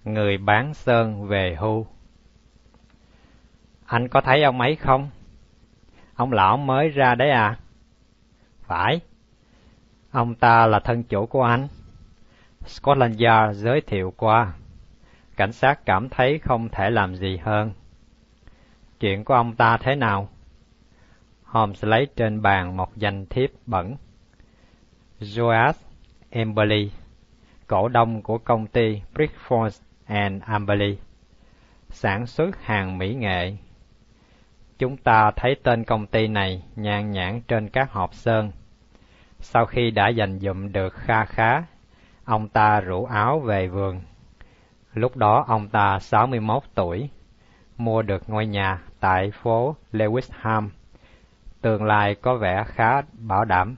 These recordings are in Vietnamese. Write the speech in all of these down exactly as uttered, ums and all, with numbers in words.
Người bán sơn về hưu. Anh có thấy ông ấy không? Ông lão mới ra đấy à? Phải. Ông ta là thân chủ của anh. Scotland Yard giới thiệu qua. Cảnh sát cảm thấy không thể làm gì hơn. Chuyện của ông ta thế nào? Holmes lấy trên bàn một danh thiếp bẩn. Joas Amberley, cổ đông của công ty Brickford and Amberley, sản xuất hàng mỹ nghệ. Chúng ta thấy tên công ty này nhan nhản trên các hộp sơn. Sau khi đã dành dụm được kha khá, ông ta rủ áo về vườn. Lúc đó ông ta sáu mươi mốt tuổi, mua được ngôi nhà tại phố Lewisham. Tương lai có vẻ khá bảo đảm.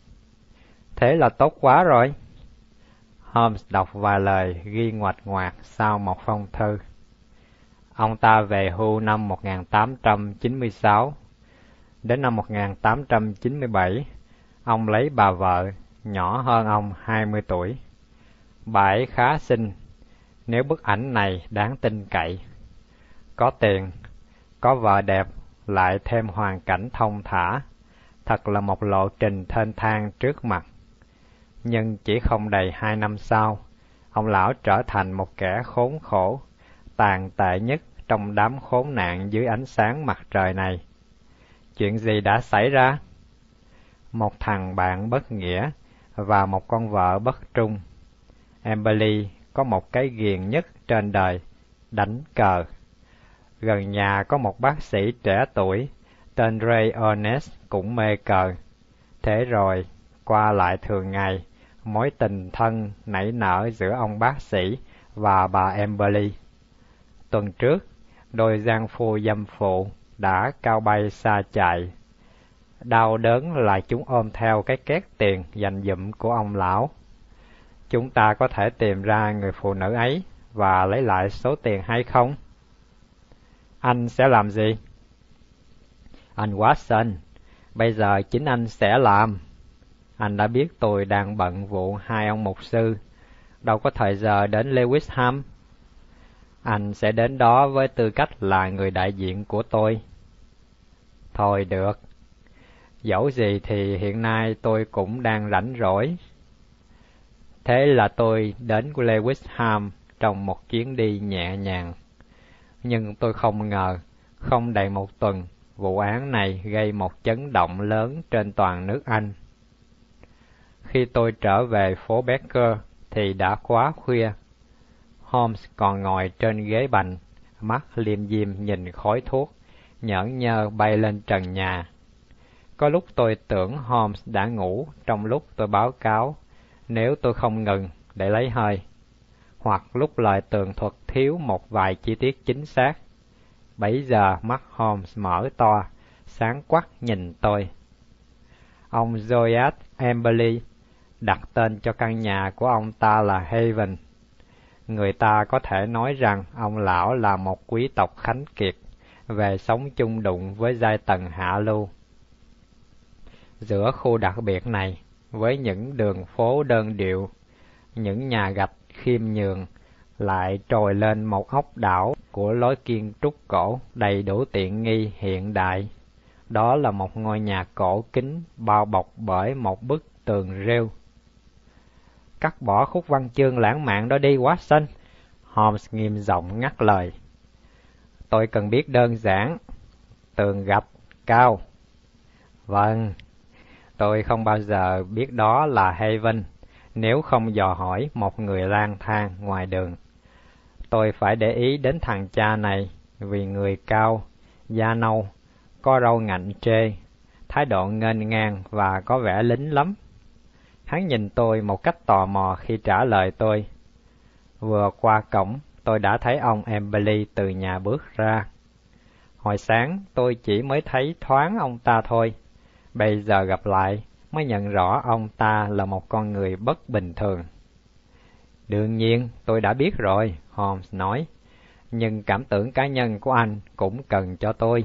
Thế là tốt quá rồi. Holmes đọc vài lời ghi ngoạch ngoạc sau một phong thư. Ông ta về hưu năm một nghìn tám trăm chín mươi sáu. Đến năm một nghìn tám trăm chín mươi bảy, ông lấy bà vợ, nhỏ hơn ông hai mươi tuổi. Bà ấy khá xinh, nếu bức ảnh này đáng tin cậy. Có tiền, có vợ đẹp, lại thêm hoàn cảnh thông thả. Thật là một lộ trình thênh thang trước mặt. Nhưng chỉ không đầy hai năm sau, ông lão trở thành một kẻ khốn khổ, tàn tệ nhất trong đám khốn nạn dưới ánh sáng mặt trời này. Chuyện gì đã xảy ra? Một thằng bạn bất nghĩa và một con vợ bất trung. Amberley có một cái ghiền nhất trên đời, đánh cờ. Gần nhà có một bác sĩ trẻ tuổi, tên Ray Ernest cũng mê cờ. Thế rồi, qua lại thường ngày, mối tình thân nảy nở giữa ông bác sĩ và bà Amberley. Tuần trước, đôi giang phu dâm phụ đã cao bay xa chạy. Đau đớn là chúng ôm theo cái két tiền dành dụm của ông lão. Chúng ta có thể tìm ra người phụ nữ ấy và lấy lại số tiền hay không? Anh sẽ làm gì? Anh Watson, bây giờ chính anh sẽ làm. Anh đã biết tôi đang bận vụ hai ông mục sư, đâu có thời giờ đến Lewisham. Anh sẽ đến đó với tư cách là người đại diện của tôi. Thôi được. Dẫu gì thì hiện nay tôi cũng đang rảnh rỗi. Thế là tôi đến Lewisham trong một chuyến đi nhẹ nhàng. Nhưng tôi không ngờ, không đầy một tuần, vụ án này gây một chấn động lớn trên toàn nước Anh. Khi tôi trở về phố Baker thì đã quá khuya. Holmes còn ngồi trên ghế bành, mắt liêm diêm nhìn khói thuốc, nhởn nhơ bay lên trần nhà. Có lúc tôi tưởng Holmes đã ngủ trong lúc tôi báo cáo, nếu tôi không ngừng để lấy hơi, hoặc lúc lời tường thuật thiếu một vài chi tiết chính xác. Bấy giờ mắt Holmes mở to, sáng quắc nhìn tôi. Ông Joas Amberley đặt tên cho căn nhà của ông ta là Haven. Người ta có thể nói rằng ông lão là một quý tộc khánh kiệt, về sống chung đụng với giai tầng hạ lưu. Giữa khu đặc biệt này, với những đường phố đơn điệu, những nhà gạch khiêm nhường, lại trồi lên một ốc đảo của lối kiến trúc cổ đầy đủ tiện nghi hiện đại. Đó là một ngôi nhà cổ kính bao bọc bởi một bức tường rêu. Cắt bỏ khúc văn chương lãng mạn đó đi, Watson. Holmes nghiêm giọng ngắt lời. Tôi cần biết đơn giản. Tường gạch, cao. Vâng, tôi không bao giờ biết đó là Haven, nếu không dò hỏi một người lang thang ngoài đường. Tôi phải để ý đến thằng cha này, vì người cao, da nâu, có râu ngạnh trê, thái độ nghênh ngang và có vẻ lính lắm. Hắn nhìn tôi một cách tò mò khi trả lời tôi. Vừa qua cổng, tôi đã thấy ông Amberley từ nhà bước ra. Hồi sáng tôi chỉ mới thấy thoáng ông ta thôi. Bây giờ gặp lại mới nhận rõ ông ta là một con người bất bình thường. Đương nhiên, tôi đã biết rồi, Holmes nói. Nhưng cảm tưởng cá nhân của anh cũng cần cho tôi.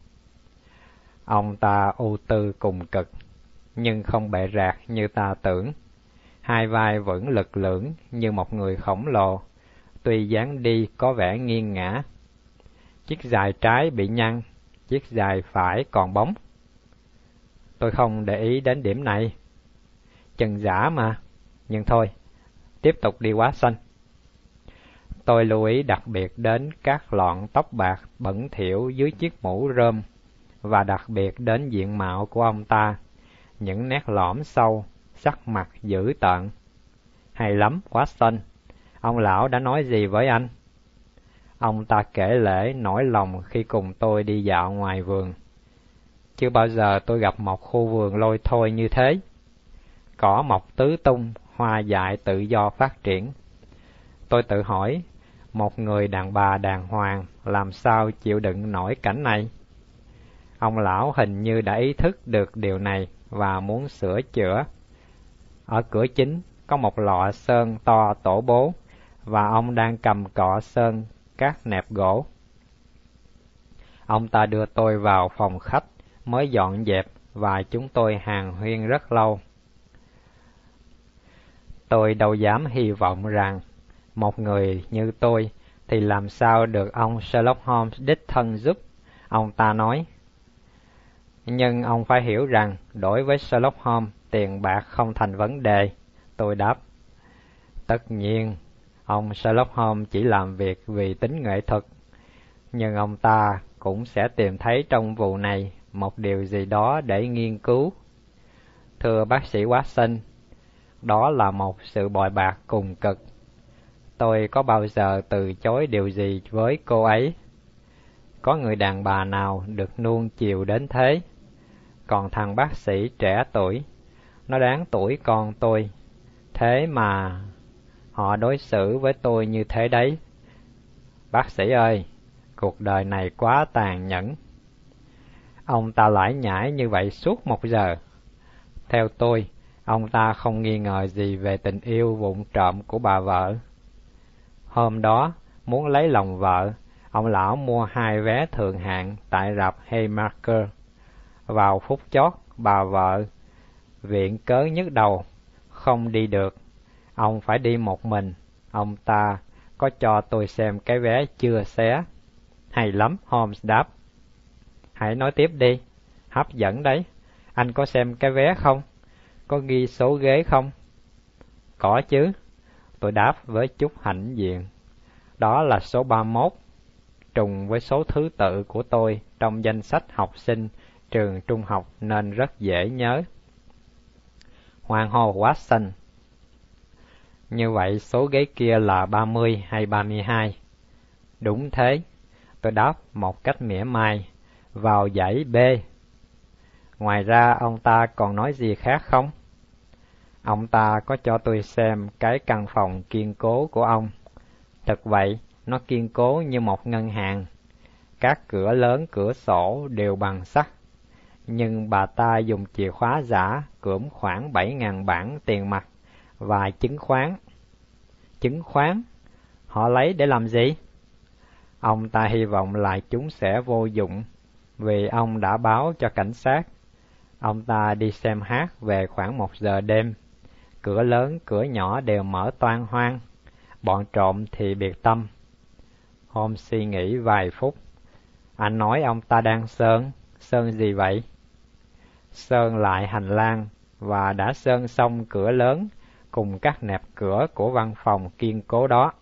Ông ta ưu tư cùng cực, nhưng không bệ rạc như ta tưởng. Hai vai vẫn lực lưỡng như một người khổng lồ, tuy dáng đi có vẻ nghiêng ngã. Chiếc giày trái bị nhăn, chiếc giày phải còn bóng. Tôi không để ý đến điểm này. Chân giả mà, nhưng thôi, tiếp tục đi quá xanh. Tôi lưu ý đặc biệt đến các lọn tóc bạc bẩn thỉu dưới chiếc mũ rơm, và đặc biệt đến diện mạo của ông ta, những nét lõm sâu, sắc mặt dữ tợn. Hay lắm, Watson, ông lão đã nói gì với anh? Ông ta kể lể nỗi lòng khi cùng tôi đi dạo ngoài vườn. Chưa bao giờ tôi gặp một khu vườn lôi thôi như thế. Cỏ mọc tứ tung, hoa dại tự do phát triển. Tôi tự hỏi, một người đàn bà đàng hoàng làm sao chịu đựng nổi cảnh này? Ông lão hình như đã ý thức được điều này và muốn sửa chữa. Ở cửa chính có một lọ sơn to tổ bố, và ông đang cầm cọ sơn các nẹp gỗ. Ông ta đưa tôi vào phòng khách mới dọn dẹp, và chúng tôi hàn huyên rất lâu. Tôi đâu dám hy vọng rằng một người như tôi thì làm sao được ông Sherlock Holmes đích thân giúp, ông ta nói. Nhưng ông phải hiểu rằng đối với Sherlock Holmes, tiền bạc không thành vấn đề, tôi đáp. Tất nhiên, ông Sherlock Holmes chỉ làm việc vì tính nghệ thuật, nhưng ông ta cũng sẽ tìm thấy trong vụ này một điều gì đó để nghiên cứu. Thưa bác sĩ Watson, đó là một sự bội bạc cùng cực. Tôi có bao giờ từ chối điều gì với cô ấy? Có người đàn bà nào được nuông chiều đến thế? Còn thằng bác sĩ trẻ tuổi, nó đáng tuổi con tôi, thế mà họ đối xử với tôi như thế đấy. Bác sĩ ơi, cuộc đời này quá tàn nhẫn. Ông ta lải nhải như vậy suốt một giờ. Theo tôi, ông ta không nghi ngờ gì về tình yêu vụng trộm của bà vợ. Hôm đó, muốn lấy lòng vợ, ông lão mua hai vé thượng hạng tại rạp Haymarket. Vào phút chót, bà vợ viện cớ nhức đầu, không đi được. Ông phải đi một mình. Ông ta có cho tôi xem cái vé chưa xé. Hay lắm, Holmes đáp. Hãy nói tiếp đi, hấp dẫn đấy. Anh có xem cái vé không? Có ghi số ghế không? Có chứ, tôi đáp với chút hãnh diện. Đó là số ba mươi mốt, trùng với số thứ tự của tôi trong danh sách học sinh trường trung học nên rất dễ nhớ. Hoàng hô Watson. Như vậy số ghế kia là ba mươi hay ba mươi hai? Đúng thế, tôi đáp một cách mỉa mai. Vào dãy B. Ngoài ra ông ta còn nói gì khác không? Ông ta có cho tôi xem cái căn phòng kiên cố của ông. Thật vậy, nó kiên cố như một ngân hàng. Các cửa lớn cửa sổ đều bằng sắt. Nhưng bà ta dùng chìa khóa giả cưỡng khoảng bảy ngàn bảng tiền mặt và chứng khoán. Chứng khoán? Họ lấy để làm gì? Ông ta hy vọng là chúng sẽ vô dụng, vì ông đã báo cho cảnh sát. Ông ta đi xem hát về khoảng một giờ đêm. Cửa lớn, cửa nhỏ đều mở toang hoang. Bọn trộm thì biệt tâm. Holmes suy nghĩ vài phút. Anh nói ông ta đang sơn. Sơn gì vậy? Sơn lại hành lang và đã sơn xong cửa lớn cùng các nẹp cửa của văn phòng kiên cố đó.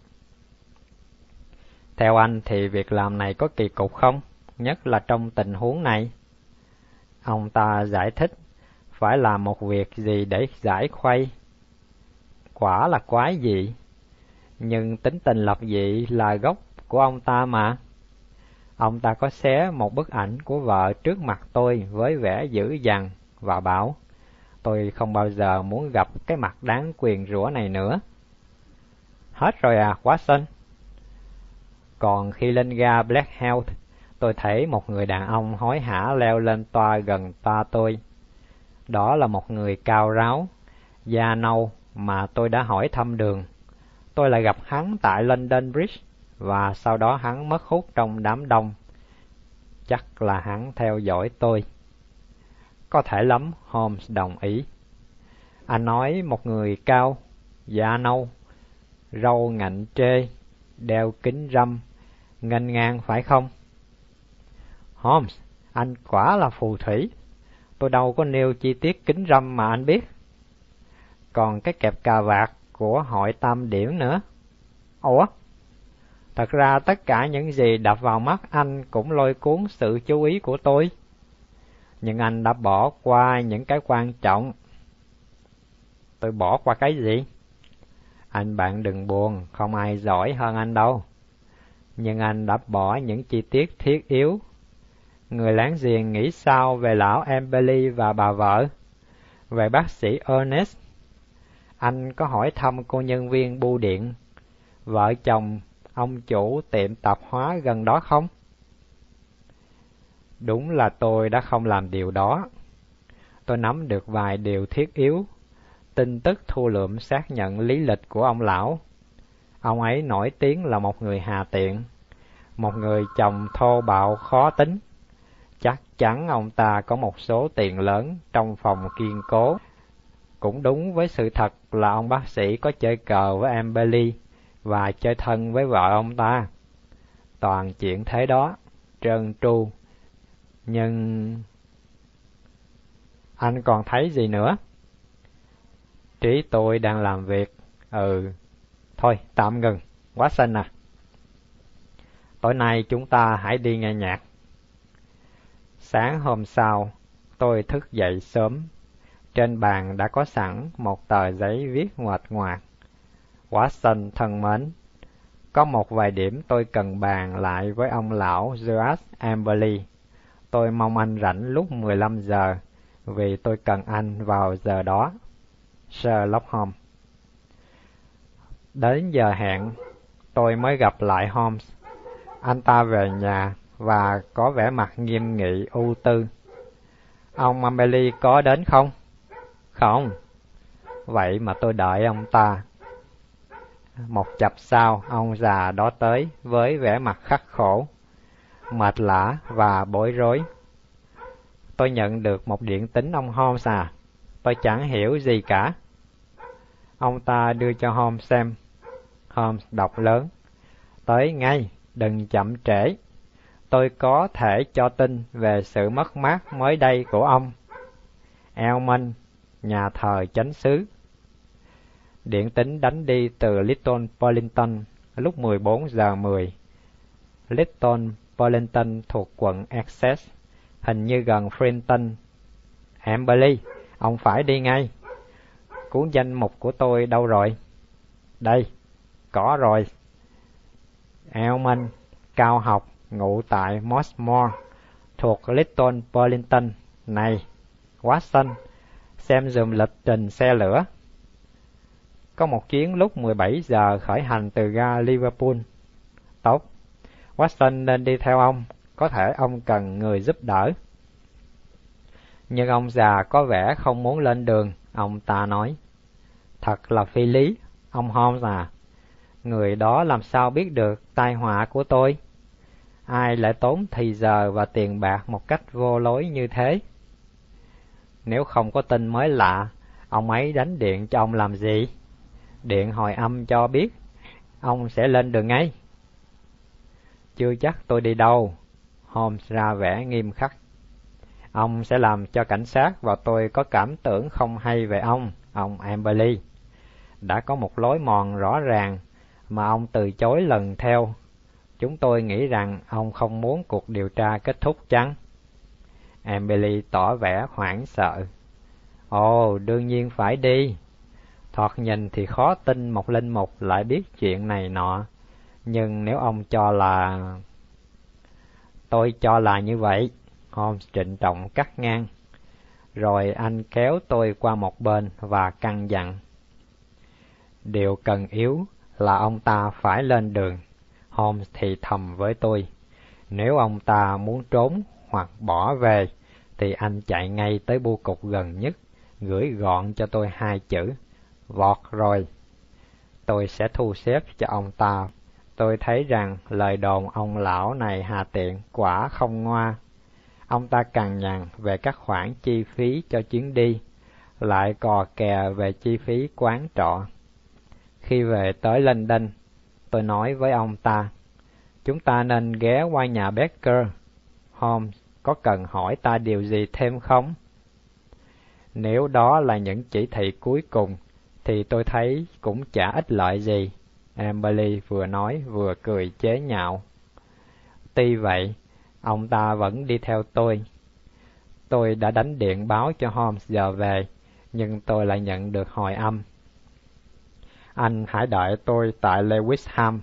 Theo anh thì việc làm này có kỳ cục không? Nhất là trong tình huống này. Ông ta giải thích, phải làm một việc gì để giải khuây. Quả là quái dị, nhưng tính tình lập dị là gốc của ông ta mà. Ông ta có xé một bức ảnh của vợ trước mặt tôi với vẻ dữ dằn và bảo, tôi không bao giờ muốn gặp cái mặt đáng quyền rủa này nữa. Hết rồi à, Watson? Còn khi lên ga Blackheath, tôi thấy một người đàn ông hối hả leo lên toa gần toa tôi. Đó là một người cao ráo, da nâu mà tôi đã hỏi thăm đường. Tôi lại gặp hắn tại London Bridge, và sau đó hắn mất hút trong đám đông. Chắc là hắn theo dõi tôi. Có thể lắm, Holmes đồng ý. Anh nói một người cao, da nâu, râu ngạnh trê, đeo kính râm, nghênh ngang phải không? Holmes, anh quả là phù thủy. Tôi đâu có nêu chi tiết kính râm mà anh biết. Còn cái kẹp cà vạt của hội Tam Điển nữa. Ủa? Thật ra tất cả những gì đập vào mắt anh cũng lôi cuốn sự chú ý của tôi. Nhưng anh đã bỏ qua những cái quan trọng. Tôi bỏ qua cái gì? Anh bạn đừng buồn, không ai giỏi hơn anh đâu. Nhưng anh đã bỏ những chi tiết thiết yếu. Người láng giềng nghĩ sao về lão Emberley và bà vợ? Về bác sĩ Ernest? Anh có hỏi thăm cô nhân viên bưu điện, vợ chồng ông chủ tiệm tạp hóa gần đó không? Đúng là tôi đã không làm điều đó. Tôi nắm được vài điều thiết yếu. Tin tức thu lượm xác nhận lý lịch của ông lão. Ông ấy nổi tiếng là một người hà tiện, một người chồng thô bạo khó tính. Chắc chắn ông ta có một số tiền lớn trong phòng kiên cố. Cũng đúng với sự thật là ông bác sĩ có chơi cờ với Emberley và chơi thân với vợ ông ta. Toàn chuyện thế đó, trơn tru. Nhưng... anh còn thấy gì nữa? Trí tôi đang làm việc. Ừ, thôi tạm ngừng. Watson à, tối nay chúng ta hãy đi nghe nhạc. Sáng hôm sau, tôi thức dậy sớm. Trên bàn đã có sẵn một tờ giấy viết ngoạch ngoạc. Watson thân mến, có một vài điểm tôi cần bàn lại với ông lão George Emberley. Tôi mong anh rảnh lúc mười lăm giờ, vì tôi cần anh vào giờ đó. Sherlock Holmes. Đến giờ hẹn, tôi mới gặp lại Holmes. Anh ta về nhà và có vẻ mặt nghiêm nghị ưu tư. Ông Emberley có đến không? Không. Vậy mà tôi đợi ông ta. Một chập sau, ông già đó tới với vẻ mặt khắc khổ, mệt lả và bối rối. Tôi nhận được một điện tín ông Holmes à? Tôi chẳng hiểu gì cả. Ông ta đưa cho Holmes xem. Holmes đọc lớn. Tới ngay, đừng chậm trễ. Tôi có thể cho tin về sự mất mát mới đây của ông. Elman, nhà thờ chánh xứ. Điện tín đánh đi từ Little Burlington lúc mười bốn giờ mười. Little Burlington thuộc quận Essex, hình như gần Frinton. Emberley, ông phải đi ngay. Cuốn danh mục của tôi đâu rồi? Đây, có rồi. Elman, cao học, ngụ tại Mossmore, thuộc Little Burlington. Này, Watson, xem dùm lịch trình xe lửa. Có một chuyến lúc mười bảy giờ khởi hành từ ga Liverpool. Tốt, Watson nên đi theo ông, có thể ông cần người giúp đỡ. Nhưng ông già có vẻ không muốn lên đường, ông ta nói. Thật là phi lý, ông Holmes à. Người đó làm sao biết được tai họa của tôi? Ai lại tốn thì giờ và tiền bạc một cách vô lối như thế? Nếu không có tin mới lạ, ông ấy đánh điện cho ông làm gì? Điện hồi âm cho biết, ông sẽ lên đường ngay. Chưa chắc tôi đi đâu. Holmes ra vẻ nghiêm khắc. Ông sẽ làm cho cảnh sát và tôi có cảm tưởng không hay về ông, ông Emberley. Đã có một lối mòn rõ ràng mà ông từ chối lần theo. Chúng tôi nghĩ rằng ông không muốn cuộc điều tra kết thúc chăng? Emberley tỏ vẻ hoảng sợ. Ồ, đương nhiên phải đi. Thoạt nhìn thì khó tin một linh mục lại biết chuyện này nọ. Nhưng nếu ông cho là... Tôi cho là như vậy, Holmes trịnh trọng cắt ngang. Rồi anh kéo tôi qua một bên và căn dặn. Điều cần yếu là ông ta phải lên đường. Holmes thì thầm với tôi. Nếu ông ta muốn trốn hoặc bỏ về, thì anh chạy ngay tới bưu cục gần nhất, gửi gọn cho tôi hai chữ. Vọt rồi. Tôi sẽ thu xếp cho ông ta. Tôi thấy rằng lời đồn ông lão này hà tiện quả không ngoa. Ông ta cằn nhằn về các khoản chi phí cho chuyến đi, lại cò kè về chi phí quán trọ. Khi về tới London, Tôi nói với ông ta, chúng ta nên ghé qua nhà Baker. Holmes có cần hỏi ta điều gì thêm không? Nếu đó là những chỉ thị cuối cùng, thì tôi thấy cũng chả ích lợi gì. Amberley vừa nói vừa cười chế nhạo. Tuy vậy, ông ta vẫn đi theo tôi. Tôi đã đánh điện báo cho Holmes giờ về, nhưng tôi lại nhận được hồi âm. Anh hãy đợi tôi tại Lewisham.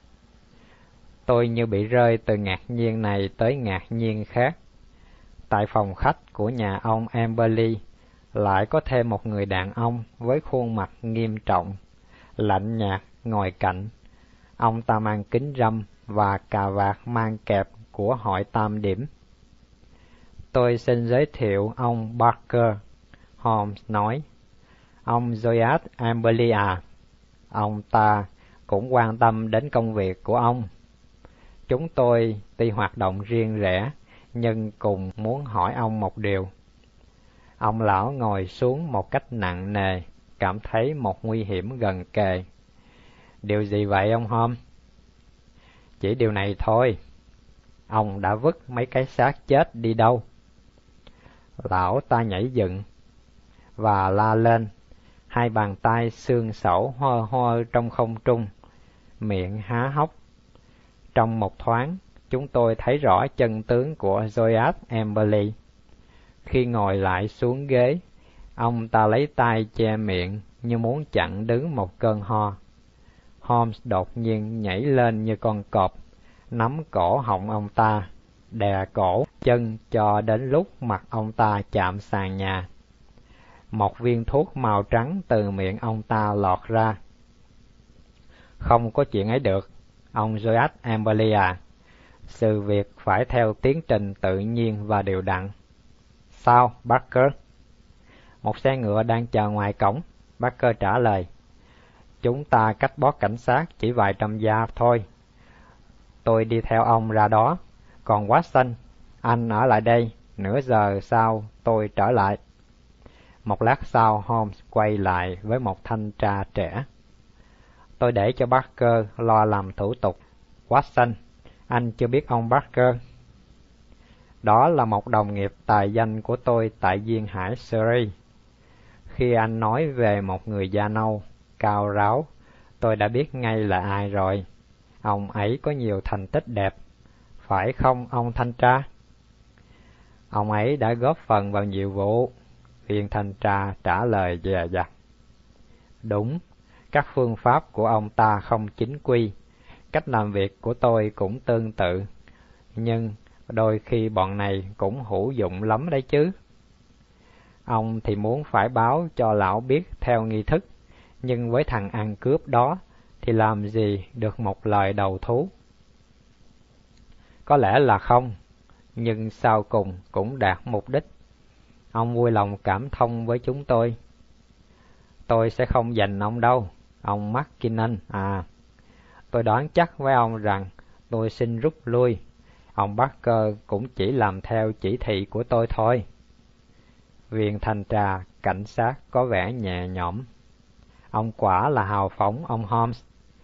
Tôi như bị rơi từ ngạc nhiên này tới ngạc nhiên khác. Tại phòng khách của nhà ông Amberley lại có thêm một người đàn ông với khuôn mặt nghiêm trọng, lạnh nhạt ngồi cạnh. Ông ta mang kính râm và cà vạt mang kẹp của hội tam điểm. Tôi xin giới thiệu ông Barker, Holmes nói. Ông Joyce Amberley à, ông ta cũng quan tâm đến công việc của ông. Chúng tôi tuy hoạt động riêng rẽ, nhưng cùng muốn hỏi ông một điều. Ông lão ngồi xuống một cách nặng nề, cảm thấy một nguy hiểm gần kề. Điều gì vậy ông Holmes? Chỉ điều này thôi. Ông đã vứt mấy cái xác chết đi đâu? Lão ta nhảy dựng và la lên, hai bàn tay xương sẩu hơ hơ trong không trung, miệng há hốc. Trong một thoáng, chúng tôi thấy rõ chân tướng của Joyce Amberley. Khi ngồi lại xuống ghế, ông ta lấy tay che miệng như muốn chặn đứng một cơn ho. Holmes đột nhiên nhảy lên như con cọp, nắm cổ họng ông ta, đè cổ chân cho đến lúc mặt ông ta chạm sàn nhà. Một viên thuốc màu trắng từ miệng ông ta lọt ra. Không có chuyện ấy được, ông Joyce Amberley à. Sự việc phải theo tiến trình tự nhiên và đều đặn. Sao, Barker? Một xe ngựa đang chờ ngoài cổng, Barker trả lời. Chúng ta cách bó cảnh sát chỉ vài trăm gia thôi. Tôi đi theo ông ra đó, còn Watson, anh ở lại đây, nửa giờ sau tôi trở lại. Một lát sau, Holmes quay lại với một thanh tra trẻ. Tôi để cho Barker lo làm thủ tục. Watson, anh chưa biết ông Barker? Đó là một đồng nghiệp tài danh của tôi tại Duyên Hải Surrey. Khi anh nói về một người da nâu, cao ráo, tôi đã biết ngay là ai rồi. Ông ấy có nhiều thành tích đẹp, phải không ông thanh tra? Ông ấy đã góp phần vào nhiều vụ, viên thanh tra trả lời dè dặt. Đúng, các phương pháp của ông ta không chính quy, cách làm việc của tôi cũng tương tự, nhưng đôi khi bọn này cũng hữu dụng lắm đấy chứ. Ông thì muốn phải báo cho lão biết theo nghi thức, nhưng với thằng ăn cướp đó thì làm gì được một lời đầu thú. Có lẽ là không, nhưng sau cùng cũng đạt mục đích. Ông vui lòng cảm thông với chúng tôi. Tôi sẽ không giành ông đâu, ông McKinnon à. Tôi đoán chắc với ông rằng tôi xin rút lui. Ông Barker cũng chỉ làm theo chỉ thị của tôi thôi. Viên thanh tra cảnh sát có vẻ nhẹ nhõm. Ông quả là hào phóng, ông Holmes.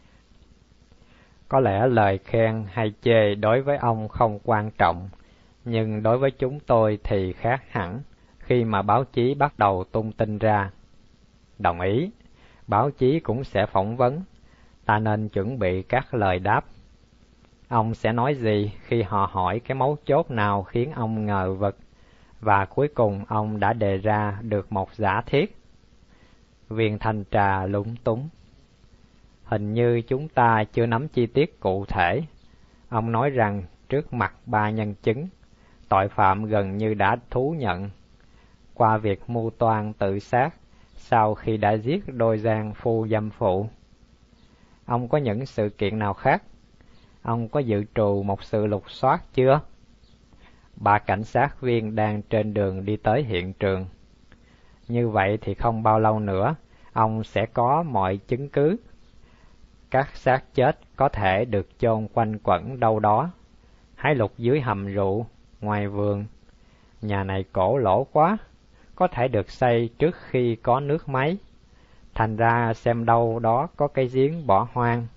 Có lẽ lời khen hay chê đối với ông không quan trọng, nhưng đối với chúng tôi thì khác hẳn khi mà báo chí bắt đầu tung tin ra. Đồng ý, báo chí cũng sẽ phỏng vấn, ta nên chuẩn bị các lời đáp. Ông sẽ nói gì khi họ hỏi cái mấu chốt nào khiến ông ngờ vực, và cuối cùng ông đã đề ra được một giả thiết? Viên thanh tra lúng túng. Hình như chúng ta chưa nắm chi tiết cụ thể. Ông nói rằng trước mặt ba nhân chứng, tội phạm gần như đã thú nhận qua việc mưu toan tự sát sau khi đã giết đôi giang phu dâm phụ. Ông có những sự kiện nào khác? Ông có dự trù một sự lục soát chưa? Ba cảnh sát viên đang trên đường đi tới hiện trường. Như vậy thì không bao lâu nữa, ông sẽ có mọi chứng cứ. Các xác chết có thể được chôn quanh quẩn đâu đó. Hái lục dưới hầm rượu, ngoài vườn. Nhà này cổ lỗ quá, có thể được xây trước khi có nước máy. Thành ra xem đâu đó có cái giếng bỏ hoang,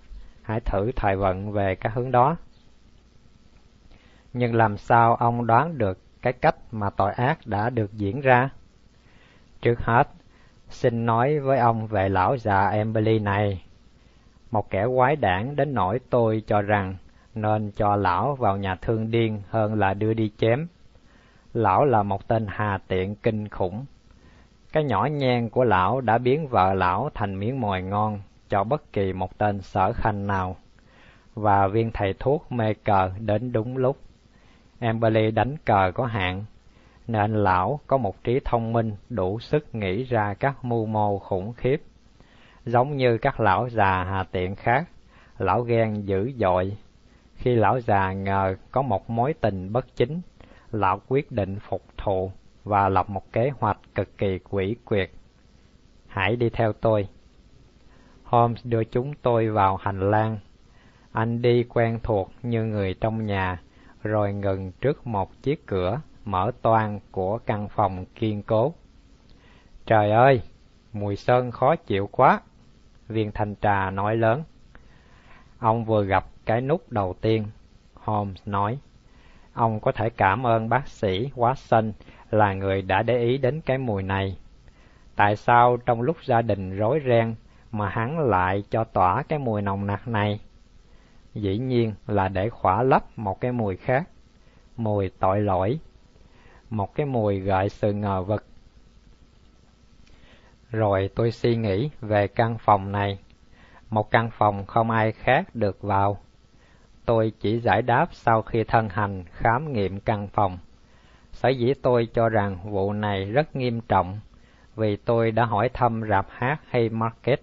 hãy thử thời vận về các hướng đó. Nhưng làm sao ông đoán được cái cách mà tội ác đã được diễn ra? Trước hết, xin nói với ông về lão già Emily này, một kẻ quái đản đến nỗi tôi cho rằng nên cho lão vào nhà thương điên hơn là đưa đi chém. Lão là một tên hà tiện kinh khủng. Cái nhỏ nhen của lão đã biến vợ lão thành miếng mồi ngon cho bất kỳ một tên sở khanh nào. Và viên thầy thuốc mê cờ đến đúng lúc. Emily đánh cờ có hạn, nên lão có một trí thông minh đủ sức nghĩ ra các mưu mô khủng khiếp. Giống như các lão già hà tiện khác, lão ghen dữ dội. Khi lão già ngờ có một mối tình bất chính, lão quyết định phục thù và lập một kế hoạch cực kỳ quỷ quyệt. Hãy đi theo tôi. Holmes đưa chúng tôi vào hành lang. Anh đi quen thuộc như người trong nhà, rồi ngừng trước một chiếc cửa mở toang của căn phòng kiên cố. Trời ơi, mùi sơn khó chịu quá, viên thanh trà nói lớn. Ông vừa gặp cái nút đầu tiên, Holmes nói. Ông có thể cảm ơn bác sĩ Watson là người đã để ý đến cái mùi này. Tại sao trong lúc gia đình rối ren mà hắn lại cho tỏa cái mùi nồng nặc này? Dĩ nhiên là để khỏa lấp một cái mùi khác, mùi tội lỗi, một cái mùi gợi sự ngờ vực. Rồi tôi suy nghĩ về căn phòng này, một căn phòng không ai khác được vào. Tôi chỉ giải đáp sau khi thân hành khám nghiệm căn phòng. Sở dĩ tôi cho rằng vụ này rất nghiêm trọng, vì tôi đã hỏi thăm rạp hát Haymarket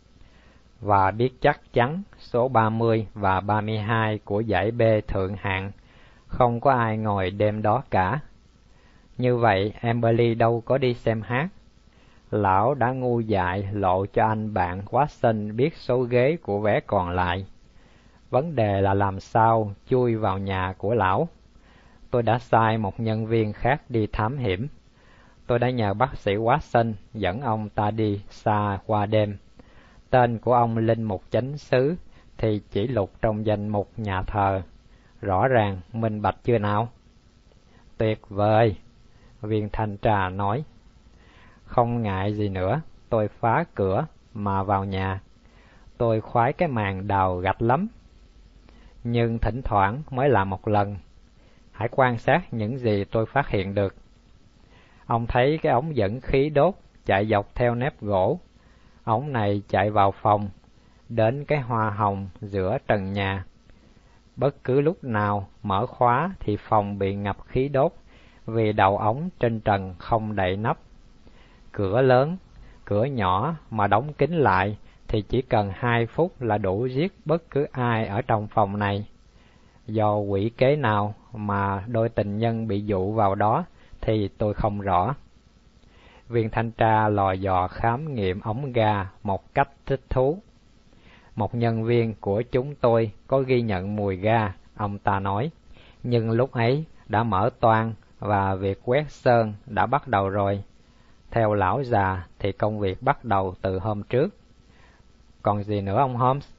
và biết chắc chắn số ba mươi và ba mươi hai của dãy B thượng hạng không có ai ngồi đêm đó cả. Như vậy Emily đâu có đi xem hát. Lão đã ngu dại lộ cho anh bạn Watson biết số ghế của vé còn lại. Vấn đề là làm sao chui vào nhà của lão. Tôi đã sai một nhân viên khác đi thám hiểm. Tôi đã nhờ bác sĩ Watson dẫn ông ta đi xa qua đêm. Tên của ông linh mục chánh xứ thì chỉ lục trong danh mục nhà thờ. Rõ ràng minh bạch chưa nào? Tuyệt vời, viên thanh trà nói. Không ngại gì nữa, tôi phá cửa mà vào nhà. Tôi khoái cái màn đào gạch lắm, nhưng thỉnh thoảng mới làm một lần. Hãy quan sát những gì tôi phát hiện được. Ông thấy cái ống dẫn khí đốt chạy dọc theo nếp gỗ. Ống này chạy vào phòng, đến cái hoa hồng giữa trần nhà. Bất cứ lúc nào mở khóa thì phòng bị ngập khí đốt, vì đầu ống trên trần không đậy nắp. Cửa lớn, cửa nhỏ mà đóng kín lại thì chỉ cần hai phút là đủ giết bất cứ ai ở trong phòng này. Do quỷ kế nào mà đôi tình nhân bị dụ vào đó thì tôi không rõ. Viên thanh tra lò dò khám nghiệm ống ga một cách thích thú. Một nhân viên của chúng tôi có ghi nhận mùi ga, ông ta nói, nhưng lúc ấy đã mở toang và việc quét sơn đã bắt đầu rồi. Theo lão già thì công việc bắt đầu từ hôm trước. Còn gì nữa ông Holmes?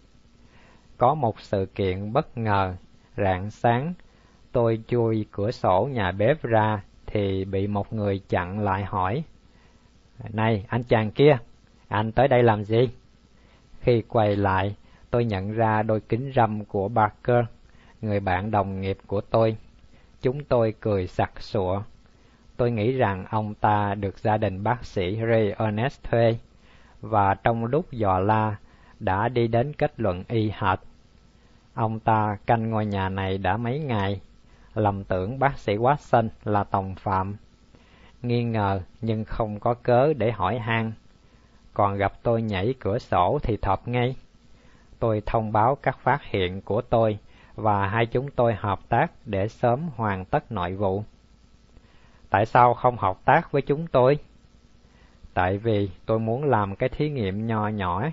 Có một sự kiện bất ngờ. Rạng sáng, tôi chui cửa sổ nhà bếp ra thì bị một người chặn lại hỏi: Này, anh chàng kia, anh tới đây làm gì? Khi quay lại, tôi nhận ra đôi kính râm của Barker, người bạn đồng nghiệp của tôi. Chúng tôi cười sặc sụa. Tôi nghĩ rằng ông ta được gia đình bác sĩ Ray Ernest thuê, và trong lúc dò la đã đi đến kết luận y hệt. Ông ta canh ngôi nhà này đã mấy ngày, lầm tưởng bác sĩ Watson là tòng phạm. Nghi ngờ nhưng không có cớ để hỏi han. Còn gặp tôi nhảy cửa sổ thì thọp ngay. Tôi thông báo các phát hiện của tôi và hai chúng tôi hợp tác để sớm hoàn tất nội vụ. Tại sao không hợp tác với chúng tôi? Tại vì tôi muốn làm cái thí nghiệm nho nhỏ.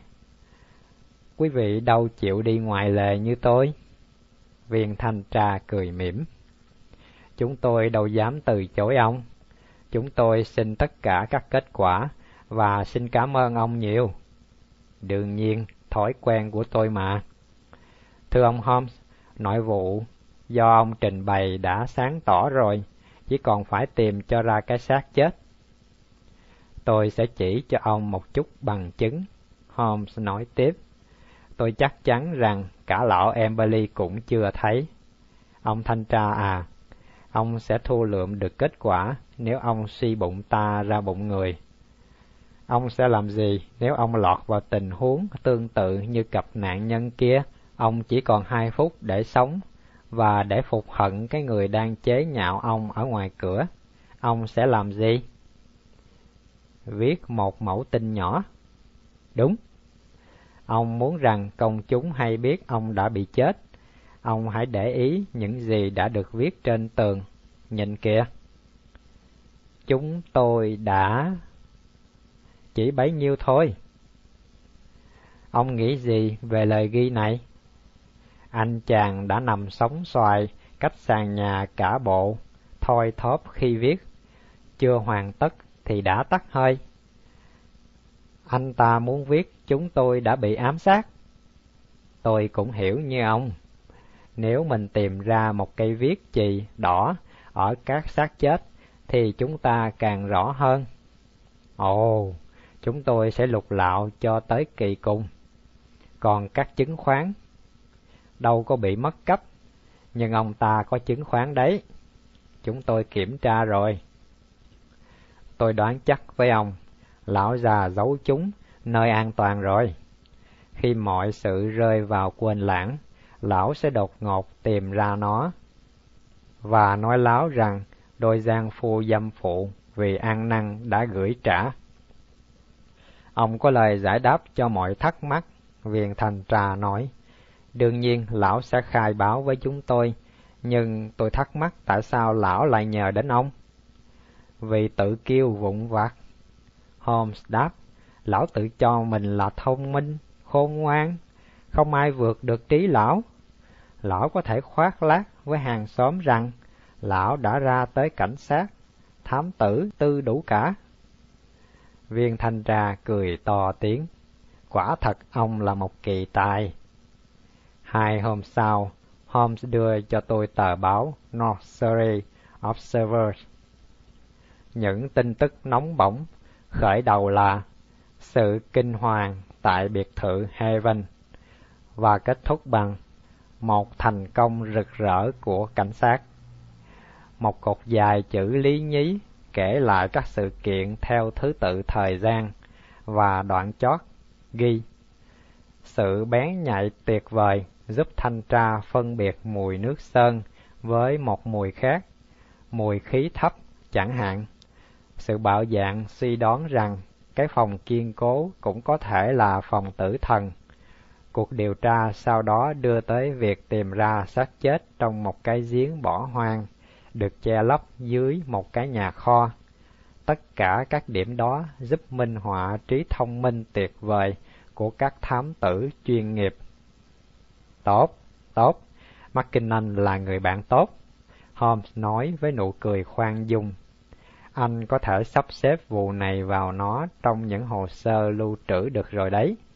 Quý vị đâu chịu đi ngoài lề như tôi? Viên thanh tra cười mỉm. Chúng tôi đâu dám từ chối ông. Chúng tôi xin tất cả các kết quả và xin cảm ơn ông nhiều. Đương nhiên, thói quen của tôi mà. Thưa ông Holmes, nội vụ do ông trình bày đã sáng tỏ rồi, chỉ còn phải tìm cho ra cái xác chết. Tôi sẽ chỉ cho ông một chút bằng chứng, Holmes nói tiếp. Tôi chắc chắn rằng cả lão Emberley cũng chưa thấy. Ông thanh tra à, ông sẽ thu lượm được kết quả nếu ông suy bụng ta ra bụng người. Ông sẽ làm gì nếu ông lọt vào tình huống tương tự như cặp nạn nhân kia? Ông chỉ còn hai phút để sống và để phục hận cái người đang chế nhạo ông ở ngoài cửa. Ông sẽ làm gì? Viết một mẫu tin nhỏ. Đúng. Ông muốn rằng công chúng hay biết ông đã bị chết. Ông hãy để ý những gì đã được viết trên tường. Nhìn kìa. Chúng tôi đã... Chỉ bấy nhiêu thôi. Ông nghĩ gì về lời ghi này? Anh chàng đã nằm sóng xoài cách sàn nhà cả bộ, thoi thóp khi viết. Chưa hoàn tất thì đã tắt hơi. Anh ta muốn viết chúng tôi đã bị ám sát. Tôi cũng hiểu như ông. Nếu mình tìm ra một cây viết chì đỏ ở các xác chết thì chúng ta càng rõ hơn. Ồ, chúng tôi sẽ lục lạo cho tới kỳ cùng. Còn các chứng khoán đâu có bị mất cắp, nhưng ông ta có chứng khoán đấy. Chúng tôi kiểm tra rồi. Tôi đoán chắc với ông, lão già giấu chúng nơi an toàn rồi. Khi mọi sự rơi vào quên lãng, lão sẽ đột ngột tìm ra nó và nói láo rằng đôi giang phu dâm phụ vì ăn năn đã gửi trả. Ông có lời giải đáp cho mọi thắc mắc, viên thanh tra nói. Đương nhiên lão sẽ khai báo với chúng tôi, nhưng tôi thắc mắc tại sao lão lại nhờ đến ông? Vì tự kiêu vụng vặt. Holmes đáp, lão tự cho mình là thông minh, khôn ngoan, không ai vượt được trí lão. Lão có thể khoác lác với hàng xóm rằng lão đã ra tới cảnh sát, thám tử tư đủ cả. Viên thanh tra cười to tiếng, quả thật ông là một kỳ tài. Hai hôm sau, Holmes đưa cho tôi tờ báo North Surrey Observer. Những tin tức nóng bỏng khởi đầu là sự kinh hoàng tại biệt thự Haven và kết thúc bằng một thành công rực rỡ của cảnh sát. Một cột dài chữ lý nhí kể lại các sự kiện theo thứ tự thời gian và đoạn chót ghi sự bén nhạy tuyệt vời giúp thanh tra phân biệt mùi nước sơn với một mùi khác, mùi khí thấp chẳng hạn. Sự bạo dạn suy đoán rằng cái phòng kiên cố cũng có thể là phòng tử thần. Cuộc điều tra sau đó đưa tới việc tìm ra xác chết trong một cái giếng bỏ hoang, được che lấp dưới một cái nhà kho. Tất cả các điểm đó giúp minh họa trí thông minh tuyệt vời của các thám tử chuyên nghiệp. Tốt, tốt, McKinnon là người bạn tốt, Holmes nói với nụ cười khoan dung. Anh có thể sắp xếp vụ này vào nó trong những hồ sơ lưu trữ được rồi đấy.